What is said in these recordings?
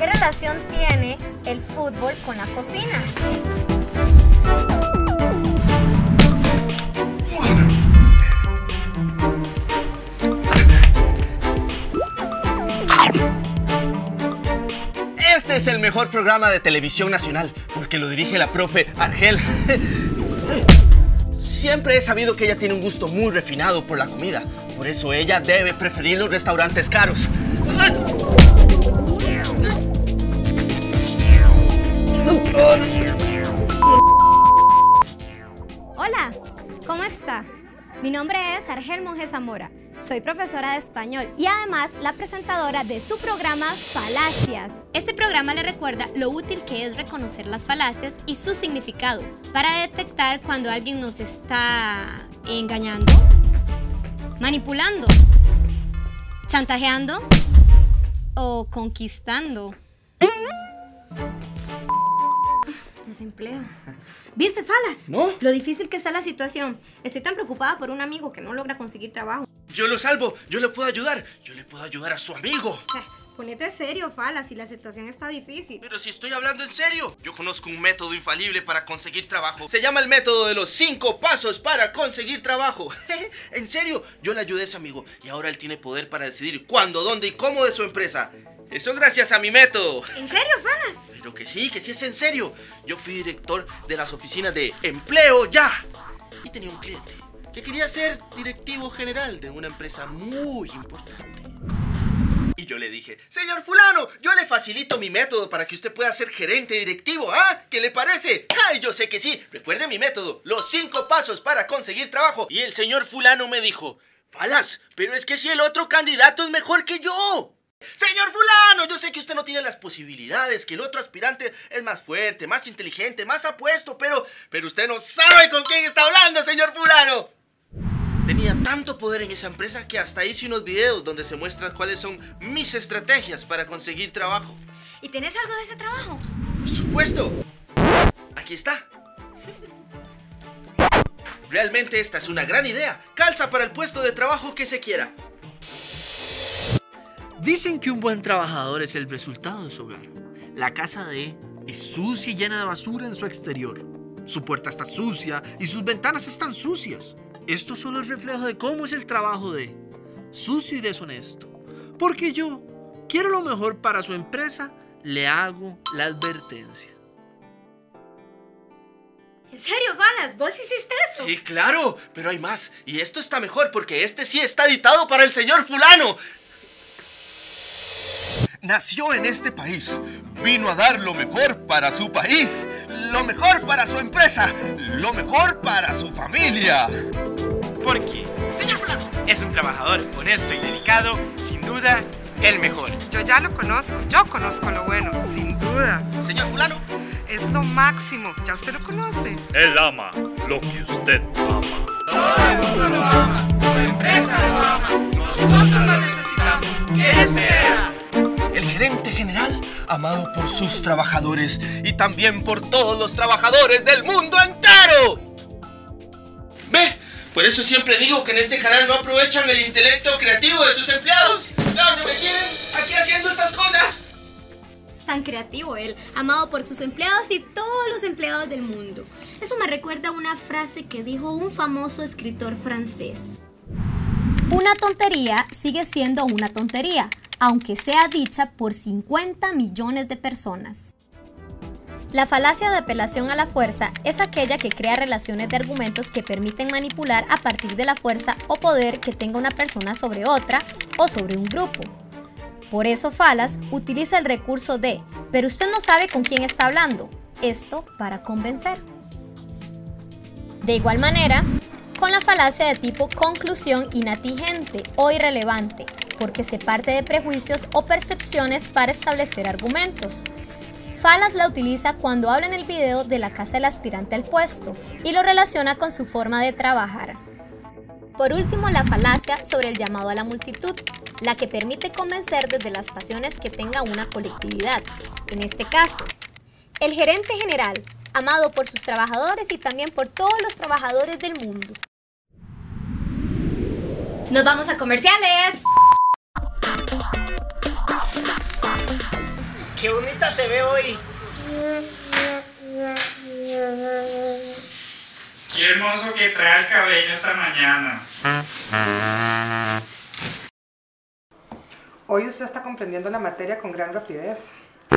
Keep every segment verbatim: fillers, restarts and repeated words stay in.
relación tiene el fútbol con la cocina? Este es el mejor programa de televisión nacional, porque lo dirige la profe Argel. Siempre he sabido que ella tiene un gusto muy refinado por la comida. Por eso ella debe preferir los restaurantes caros. Hola, ¿cómo está? Mi nombre es Argel Monge Zamora. Soy profesora de español y además la presentadora de su programa Falacias. Este programa le recuerda lo útil que es reconocer las falacias y su significado para detectar cuando alguien nos está engañando, manipulando, chantajeando o conquistando. Desempleo. ¿Viste, Falas? ¿No? Lo difícil que está la situación. Estoy tan preocupada por un amigo que no logra conseguir trabajo. Yo lo salvo, yo le puedo ayudar. Yo le puedo ayudar a su amigo. Eh, ponete serio, Falas, si la situación está difícil. Pero si estoy hablando en serio. Yo conozco un método infalible para conseguir trabajo. Se llama el método de los cinco pasos para conseguir trabajo. En serio, yo le ayudé a ese amigo y ahora él tiene poder para decidir cuándo, dónde y cómo de su empresa. Eso gracias a mi método. ¿En serio, Falas? Pero que sí, que sí es en serio. Yo fui director de las oficinas de Empleo Ya. Y tenía un cliente que quería ser directivo general de una empresa muy importante. Y yo le dije, señor fulano, yo le facilito mi método para que usted pueda ser gerente directivo, ¿ah? ¿Qué le parece? ¡Ay, yo sé que sí! Recuerde mi método, los cinco pasos para conseguir trabajo. Y el señor fulano me dijo, Falas, pero es que si el otro candidato es mejor que yo. Señor fulano, yo sé que usted no tiene las posibilidades, que el otro aspirante es más fuerte, más inteligente, más apuesto, pero, pero usted no sabe con quién está hablando, señor fulano. Tenía tanto poder en esa empresa que hasta hice unos videos donde se muestran cuáles son mis estrategias para conseguir trabajo. ¿Y tenés algo de ese trabajo? Por supuesto. Aquí está. Realmente esta es una gran idea. Calza para el puesto de trabajo que se quiera. Dicen que un buen trabajador es el resultado de su hogar. La casa de E es sucia y llena de basura en su exterior. Su puerta está sucia y sus ventanas están sucias. Esto solo es reflejo de cómo es el trabajo de E. Sucio y deshonesto. Porque yo quiero lo mejor para su empresa, le hago la advertencia. ¿En serio, Falas? ¿Vos hiciste eso? Sí, claro, pero hay más. Y esto está mejor porque este sí está editado para el señor fulano. Nació en este país, vino a dar lo mejor para su país, lo mejor para su empresa, lo mejor para su familia. Porque, señor fulano, es un trabajador honesto y dedicado, sin duda, el mejor. Yo ya lo conozco, yo conozco lo bueno, sin duda. Señor fulano, es lo máximo, ya usted lo conoce. Él ama lo que usted ama. Todo el mundo lo ama, su empresa lo ama, nosotros lo necesitamos. ¿Qué espera? el gerente general, amado por sus trabajadores y también por todos los trabajadores del mundo entero. ¿Ve? Por eso siempre digo que en este canal no aprovechan el intelecto creativo de sus empleados. ¿Dónde me tienen? Aquí haciendo estas cosas. Tan creativo él, amado por sus empleados y todos los empleados del mundo. Eso me recuerda a una frase que dijo un famoso escritor francés. Una tontería sigue siendo una tontería, aunque sea dicha por cincuenta millones de personas. La falacia de apelación a la fuerza es aquella que crea relaciones de argumentos que permiten manipular a partir de la fuerza o poder que tenga una persona sobre otra o sobre un grupo. Por eso Falas utiliza el recurso de «pero usted no sabe con quién está hablando», esto para convencer. De igual manera, con la falacia de tipo conclusión inatingente o irrelevante, porque se parte de prejuicios o percepciones para establecer argumentos. Falas la utiliza cuando habla en el video de la casa del aspirante al puesto y lo relaciona con su forma de trabajar. Por último, la falacia sobre el llamado a la multitud, la que permite convencer desde las pasiones que tenga una colectividad. En este caso, el gerente general, amado por sus trabajadores y también por todos los trabajadores del mundo. ¡Nos vamos a comerciales! ¡Qué bonita te ve hoy! ¡Qué hermoso que trae el cabello esta mañana! Hoy usted está comprendiendo la materia con gran rapidez.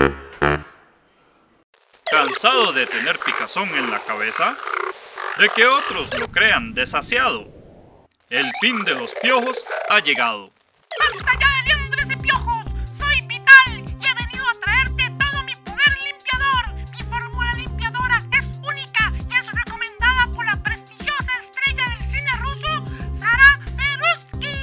¿Cansado de tener picazón en la cabeza? ¿De que otros lo crean desasiado? El fin de los piojos ha llegado. ¡Basta ya de liendres y piojos! ¡Soy Vital y he venido a traerte todo mi poder limpiador! Mi fórmula limpiadora es única y es recomendada por la prestigiosa estrella del cine ruso, Sara Peruski.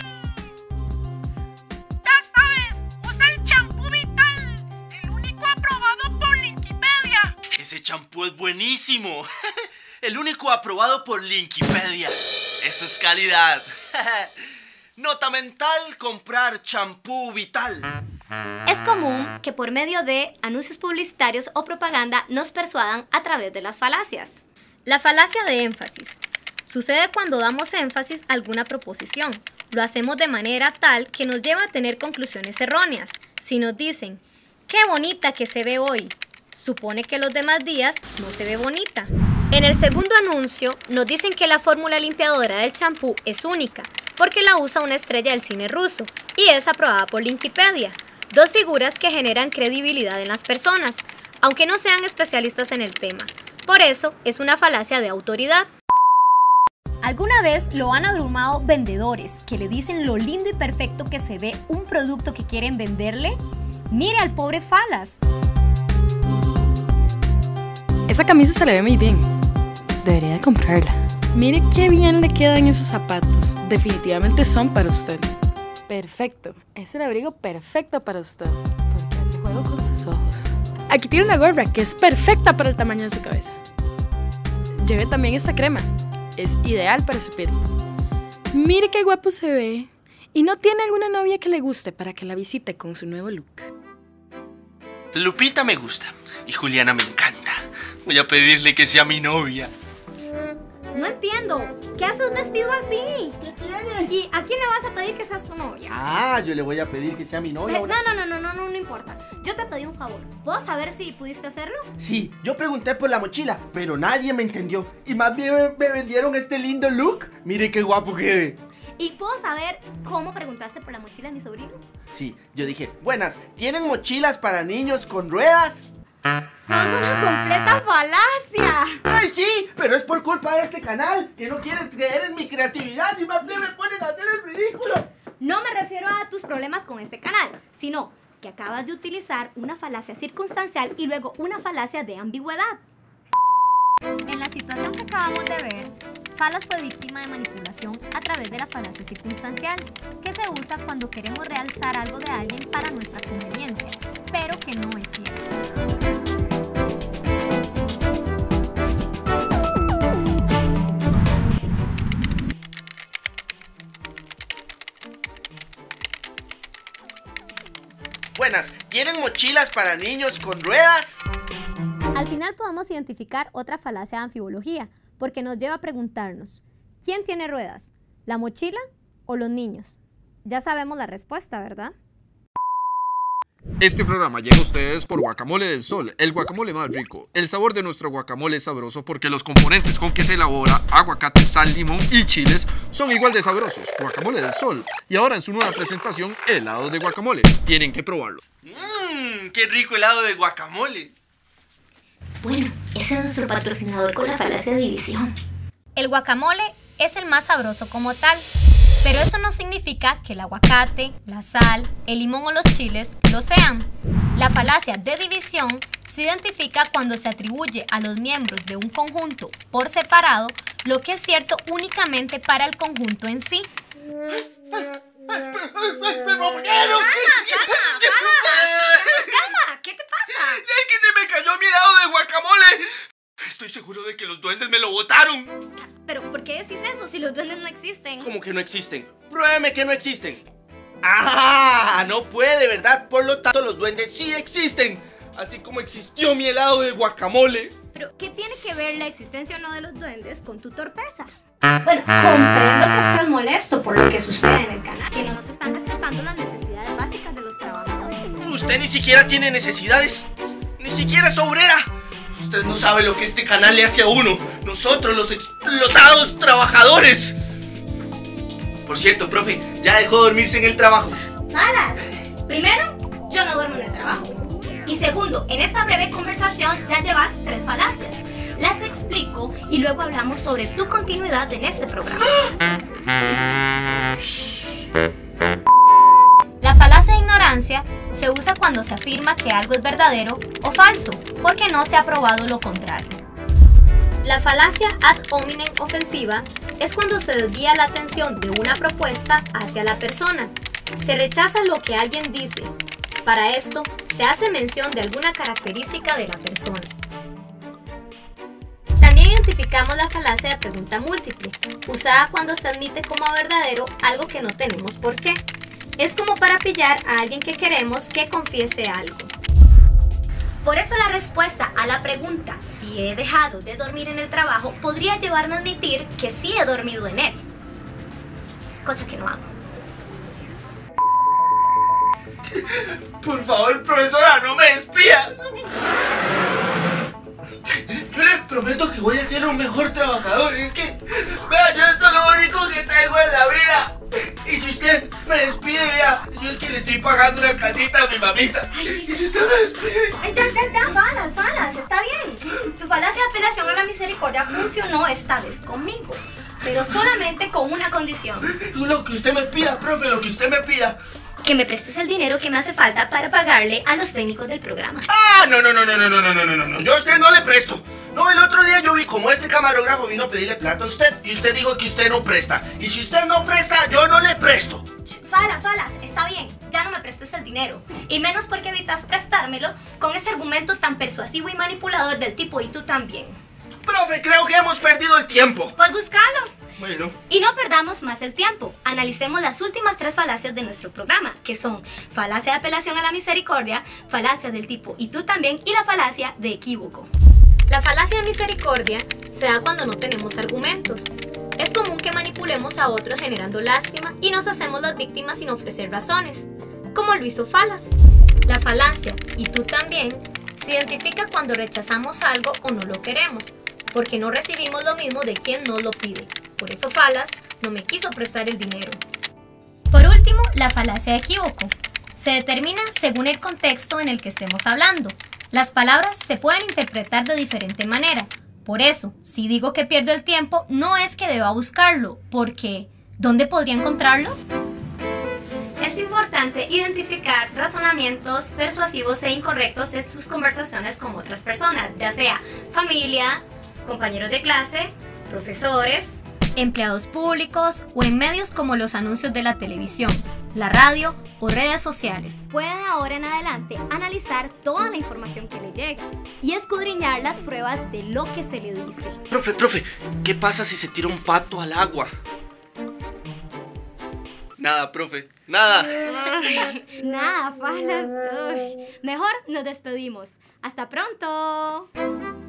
Ya sabes, usa el champú Vital, el único aprobado por Linkipedia. Ese champú es buenísimo. El único aprobado por Linkipedia. Eso es calidad. Nota mental, comprar champú Vital. Es común que por medio de anuncios publicitarios o propaganda nos persuadan a través de las falacias. La falacia de énfasis. Sucede cuando damos énfasis a alguna proposición. Lo hacemos de manera tal que nos lleva a tener conclusiones erróneas. Si nos dicen, ¡qué bonita que se ve hoy!, supone que los demás días no se ve bonita. En el segundo anuncio nos dicen que la fórmula limpiadora del champú es única, porque la usa una estrella del cine ruso y es aprobada por Linkipedia. Dos figuras que generan credibilidad en las personas, aunque no sean especialistas en el tema. Por eso es una falacia de autoridad. ¿Alguna vez lo han abrumado vendedores que le dicen lo lindo y perfecto que se ve un producto que quieren venderle? Mire al pobre Falas. Esa camisa se le ve muy bien. Debería de comprarla. Mire qué bien le quedan esos zapatos. Definitivamente son para usted. Perfecto. Es el abrigo perfecto para usted. Porque hace juego con sus ojos. Aquí tiene una gorra que es perfecta para el tamaño de su cabeza. Lleve también esta crema. Es ideal para su piel. Mire qué guapo se ve. ¿Y no tiene alguna novia que le guste para que la visite con su nuevo look? Lupita me gusta y Juliana me encanta. Voy a pedirle que sea mi novia. No entiendo. ¿Qué haces vestido así? ¿Qué tiene? ¿Y a quién le vas a pedir que seas tu novia? Ah, yo le voy a pedir que sea mi novia. Eh, no, no, no, no, no, no, no importa. Yo te pedí un favor. ¿Puedo saber si pudiste hacerlo? Sí, yo pregunté por la mochila, pero nadie me entendió. Y más bien me vendieron este lindo look. Mire qué guapo que ve. ¿Y puedo saber cómo preguntaste por la mochila de mi sobrino? Sí, yo dije, buenas, ¿tienen mochilas para niños con ruedas? ¡Sos una completa falacia! ¡Ay, sí! Pero es por culpa de este canal, que no quieren creer en mi creatividad y más bien me ponen a hacer el ridículo. No me refiero a tus problemas con este canal, sino que acabas de utilizar una falacia circunstancial y luego una falacia de ambigüedad. En la situación que acabamos de ver, Falas fue víctima de manipulación a través de la falacia circunstancial, que se usa cuando queremos realzar algo de alguien para nuestra conveniencia, pero que no es cierto. Buenas, ¿tienen mochilas para niños con ruedas? Al final podemos identificar otra falacia de anfibología, porque nos lleva a preguntarnos, ¿quién tiene ruedas? ¿La mochila o los niños? Ya sabemos la respuesta, ¿verdad? Este programa llega a ustedes por Guacamole del Sol, el guacamole más rico. El sabor de nuestro guacamole es sabroso porque los componentes con que se elabora, aguacate, sal, limón y chiles, son igual de sabrosos. Guacamole del Sol. Y ahora en su nueva presentación, helado de guacamole. Tienen que probarlo. Mmm, qué rico helado de guacamole. Bueno, ese es nuestro patrocinador con la falacia de división. El guacamole es el más sabroso como tal, pero eso no significa que el aguacate, la sal, el limón o los chiles lo sean. La falacia de división se identifica cuando se atribuye a los miembros de un conjunto por separado lo que es cierto únicamente para el conjunto en sí. ¿Qué te pasa? Es que se me cayó mi helado de guacamole. Estoy seguro de que los duendes me lo botaron. Pero ¿por qué decís eso si los duendes no existen? ¿Cómo que no existen? Pruébeme que no existen. ¡Ah! No puede, ¿verdad? Por lo tanto, los duendes sí existen. Así como existió mi helado de guacamole. Pero, ¿qué tiene que ver la existencia o no de los duendes con tu torpeza? Bueno, comprendo que estás molesto por lo que sucede en el canal, que no se están respetando las necesidades básicas de los trabajadores. Usted ni siquiera tiene necesidades. Ni siquiera es obrera. Usted no sabe lo que este canal le hace a uno. Nosotros, los explotados trabajadores. Por cierto, profe, ya dejó de dormirse en el trabajo. Malas. Primero, yo no duermo en el trabajo. Y segundo, en esta breve conversación ya llevas tres falacias. Las explico y luego hablamos sobre tu continuidad en este programa. La falacia de ignorancia se usa cuando se afirma que algo es verdadero o falso, porque no se ha probado lo contrario. La falacia ad hominem ofensiva es cuando se desvía la atención de una propuesta hacia la persona. Se rechaza lo que alguien dice. Para esto, se hace mención de alguna característica de la persona. También identificamos la falacia de pregunta múltiple, usada cuando se admite como verdadero algo que no tenemos por qué. Es como para pillar a alguien que queremos que confiese algo. Por eso la respuesta a la pregunta si he dejado de dormir en el trabajo podría llevarme a admitir que sí he dormido en él. Cosa que no hago. Por favor, profesora, no me despida. Yo le prometo que voy a ser un mejor trabajador. Es que, vea, yo esto es lo único que tengo en la vida. Y si usted me despide, vea, yo es que le estoy pagando una casita a mi mamita. Ay, sí, y si usted me despide... Ay, ya, ya, ya, falas, falas, está bien. Tu falacia de apelación a la misericordia funcionó esta vez conmigo, pero solamente con una condición. Lo que usted me pida, profe, lo que usted me pida. Que me prestes el dinero que me hace falta para pagarle a los técnicos del programa. Ah, no, no, no, no, no, no, no, no, no, no, yo a usted no le presto. No, el otro día yo vi como este camarógrafo vino a pedirle plata a usted y usted dijo que usted no presta. Y si usted no presta, yo no le presto. Falas, falas, está bien, ya no me prestes el dinero. Y menos porque evitas prestármelo con ese argumento tan persuasivo y manipulador del tipo y tú también. Profe, creo que hemos perdido el tiempo. Pues búscalo. Bueno. Y no perdamos más el tiempo. Analicemos las últimas tres falacias de nuestro programa, que son falacia de apelación a la misericordia, falacia del tipo y tú también y la falacia de equívoco. La falacia de misericordia se da cuando no tenemos argumentos. Es común que manipulemos a otros generando lástima y nos hacemos las víctimas sin ofrecer razones, como lo hizo Falas. La falacia y tú también se identifica cuando rechazamos algo o no lo queremos, porque no recibimos lo mismo de quien nos lo pide. Por eso Falas no me quiso prestar el dinero. Por último, la falacia de equívoco. Se determina según el contexto en el que estemos hablando. Las palabras se pueden interpretar de diferente manera. Por eso, si digo que pierdo el tiempo, no es que deba buscarlo, porque ¿dónde podría encontrarlo? Es importante identificar razonamientos persuasivos e incorrectos de sus conversaciones con otras personas, ya sea familia, compañeros de clase, profesores, empleados públicos o en medios como los anuncios de la televisión, la radio o redes sociales. Puede ahora en adelante analizar toda la información que le llega y escudriñar las pruebas de lo que se le dice. Profe, profe, ¿qué pasa si se tira un pato al agua? Nada, profe, nada. Ay, nada, Falas. Uy. Mejor nos despedimos. Hasta pronto.